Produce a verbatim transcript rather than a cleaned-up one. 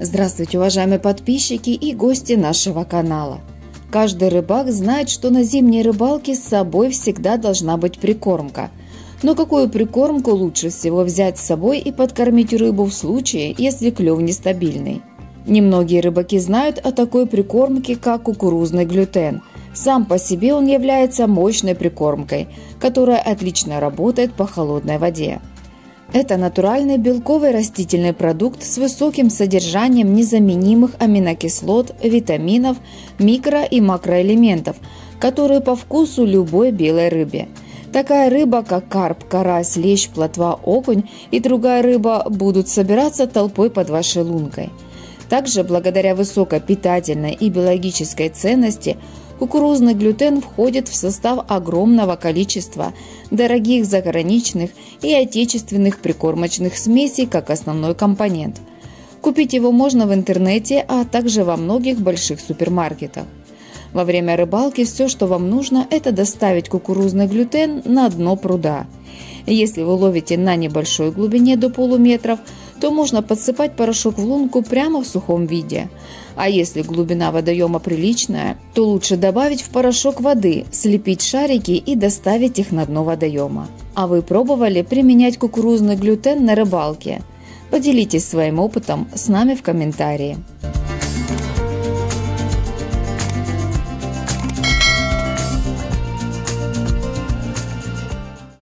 Здравствуйте, уважаемые подписчики и гости нашего канала. Каждый рыбак знает, что на зимней рыбалке с собой всегда должна быть прикормка. Но какую прикормку лучше всего взять с собой и подкормить рыбу в случае, если клев нестабильный? Немногие рыбаки знают о такой прикормке, как кукурузный глютен. Сам по себе он является мощной прикормкой, которая отлично работает по холодной воде. Это натуральный белковый растительный продукт с высоким содержанием незаменимых аминокислот, витаминов, микро- и макроэлементов, которые по вкусу любой белой рыбе. Такая рыба, как карп, карась, лещ, плотва, окунь и другая рыба будут собираться толпой под вашей лункой. Также, благодаря высокой питательной и биологической ценности, кукурузный глютен входит в состав огромного количества дорогих заграничных и отечественных прикормочных смесей как основной компонент. Купить его можно в интернете, а также во многих больших супермаркетах. Во время рыбалки все, что вам нужно, это доставить кукурузный глютен на дно пруда. Если вы ловите на небольшой глубине до полуметров, то можно подсыпать порошок в лунку прямо в сухом виде. А если глубина водоема приличная, то лучше добавить в порошок воды, слепить шарики и доставить их на дно водоема. А вы пробовали применять кукурузный глютен на рыбалке? Поделитесь своим опытом с нами в комментарии.